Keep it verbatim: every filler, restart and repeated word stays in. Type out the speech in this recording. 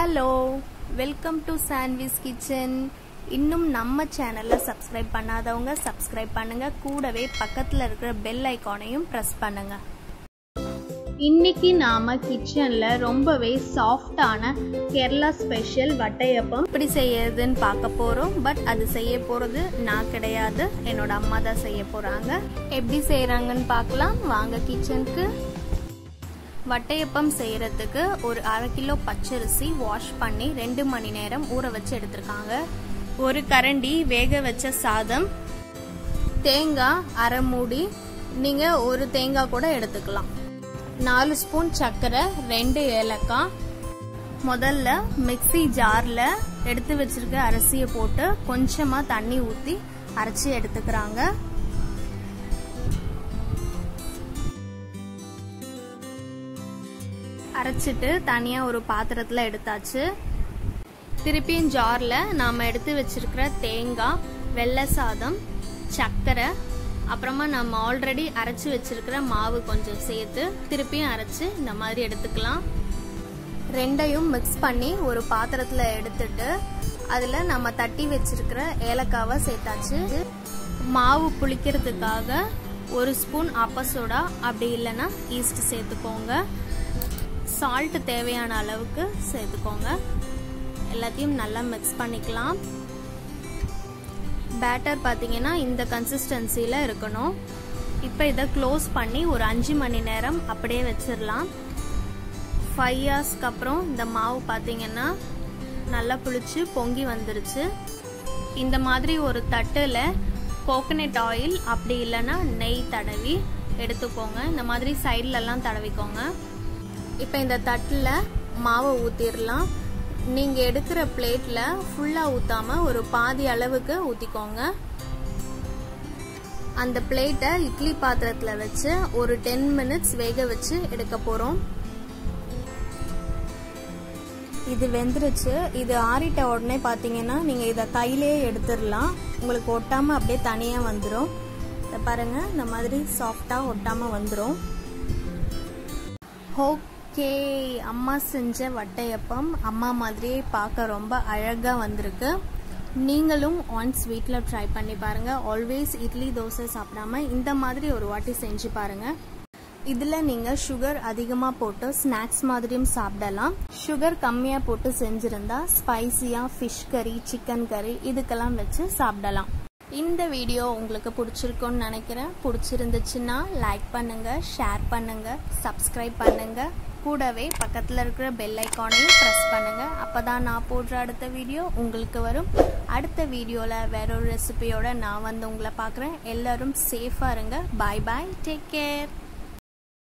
Hello, welcome to Sanvi's kitchen. இன்னும் நம்ம சேனலை சப்ஸ்கிரைப் பண்ணாதவங்க சப்ஸ்கிரைப் பண்ணுங்க, கூடவே பக்கத்தில் இருக்கிற பெல் ஐக்கானையும் ப்ரெஸ் பண்ணுங்க. இன்னைக்கு நாம கிச்சன்ல ரொம்பவே சாஃப்டான கேரளா ஸ்பெஷல் வட்டையப்பம் எப்படி செய்யறதுன்னு பார்க்க போறோம். பட் அது செய்ய போறது நான் கிடையாது, என்னோட அம்மா தான் செய்ய போறாங்க. எப்படி செய்யறாங்கன்னு பார்க்கலாம் வாங்க கிச்சனுக்கு. வட்டையப்பம் செய்யறதுக்கு ஒரு அரை கிலோ பச்சரிசி வாஷ் பண்ணி ரெண்டு மணி நேரம் ஊற வச்சு எடுத்திருக்காங்க. ஒரு கரண்டி வேக வச்ச சாதம், தேங்காய் அரை மூடி, நீங்க ஒரு தேங்காய் கூட எடுத்துக்கலாம், நாலு ஸ்பூன் சர்க்கரை, ரெண்டு ஏலக்காய். முதல்ல மிக்ஸி ஜார்ல எடுத்து வச்சிருக்க அரிசியை போட்டு கொஞ்சமா தண்ணி ஊத்தி அரைச்சி எடுத்துக்கிறாங்க. அரைச்சிட்டு தனியா ஒரு பாத்திரத்துல எடுத்தாச்சு. திருப்பியும் ஜார்ல நாம எடுத்து வச்சிருக்கிற தேங்காய், வெள்ளை சாதம், சர்க்கரை, அப்புறமா நம்ம ஆல்ரெடி அரைச்சி வச்சிருக்கிற மாவு கொஞ்சம் சேர்த்து திருப்பியும் அரைச்சு இந்த மாதிரி எடுத்துக்கலாம். ரெண்டையும் மிக்ஸ் பண்ணி ஒரு பாத்திரத்துல எடுத்துட்டு அதுல நம்ம தட்டி வச்சிருக்கிற ஏலக்காவை சேர்த்தாச்சு. மாவு புளிக்கிறதுக்காக ஒரு ஸ்பூன் ஆப்ப சோடா, அப்படி இல்லைன்னா ஈஸ்ட் சேர்த்துக்கோங்க. சால்ட் தேவையான அளவுக்கு சேர்த்துக்கோங்க. எல்லாத்தையும் நல்லா மிக்ஸ் பண்ணிக்கலாம். பேட்டர் பார்த்தீங்கன்னா இந்த கன்சிஸ்டன்சியில் இருக்கணும். இப்போ இதை க்ளோஸ் பண்ணி ஒரு அஞ்சு மணி நேரம் அப்படியே வச்சிடலாம். ஃபைவ் ஹவர்ஸ்க்கு அப்புறம் இந்த மாவு பார்த்தீங்கன்னா நல்லா புளிச்சு பொங்கி வந்துருச்சு. இந்த மாதிரி ஒரு தட்டில் கோகனட் ஆயில் அப்படி இல்லைன்னா நெய் தடவி எடுத்துக்கோங்க. இந்த மாதிரி சைட்லலாம் தடவிக்கோங்க. இப்போ இந்த தட்டில் மாவை ஊற்றிடலாம். நீங்கள் எடுக்கிற பிளேட்டில் ஃபுல்லாக ஊற்றாமல் ஒரு பாதி அளவுக்கு ஊற்றிக்கோங்க. அந்த பிளேட்டை இட்லி பாத்திரத்தில் வச்சு ஒரு டென் மினிட்ஸ் வேக வச்சு எடுக்க போகிறோம். இது வெந்துருச்சு. இது ஆறிட்ட உடனே பார்த்தீங்கன்னா நீங்கள் இதை கையிலே எடுத்துடலாம். உங்களுக்கு ஒட்டாமல் அப்படியே தனியாக வந்துடும். இதை பாருங்கள், இந்த மாதிரி சாஃப்டாக ஒட்டாமல் வந்துடும். ஓகே, அம்மா செஞ்ச வட்டையப்பம் அம்மா மாதிரியே பார்க்க ரொம்ப அழகா வந்திருக்கு. நீங்களும் ஒன்ஸ் வீட்டில் ட்ரை பண்ணி பாருங்க. ஆல்வேஸ் இட்லி தோசை சாப்பிடாம இந்த மாதிரி ஒரு வாட்டி செஞ்சு பாருங்க. இதுல நீங்க சுகர் அதிகமா போட்டு ஸ்நாக்ஸ் மாதிரியும் சாப்பிடலாம். சுகர் கம்மியா போட்டு செஞ்சிருந்தா ஸ்பைசியா ஃபிஷ் கறி, சிக்கன் கறி இதுக்கெல்லாம் வச்சு சாப்பிடலாம். இந்த வீடியோ உங்களுக்கு பிடிச்சிருக்கும்னு நினைக்கிறேன். பிடிச்சிருந்துச்சுன்னா லைக் பண்ணுங்க, ஷேர் பண்ணுங்க, சப்ஸ்கிரைப் பண்ணுங்க, கூடவே பக்கத்தில் இருக்கிற பெல் ஐக்கானையும் ப்ரெஸ் பண்ணுங்க. அப்போதான் நான் போடுற அடுத்த வீடியோ உங்களுக்கு வரும். அடுத்த வீடியோவில் வேற ஒரு ரெசிபியோட நான் வந்து உங்களை பார்க்குறேன். எல்லாரும் சேஃபாக இருங்க. Bye bye, take care.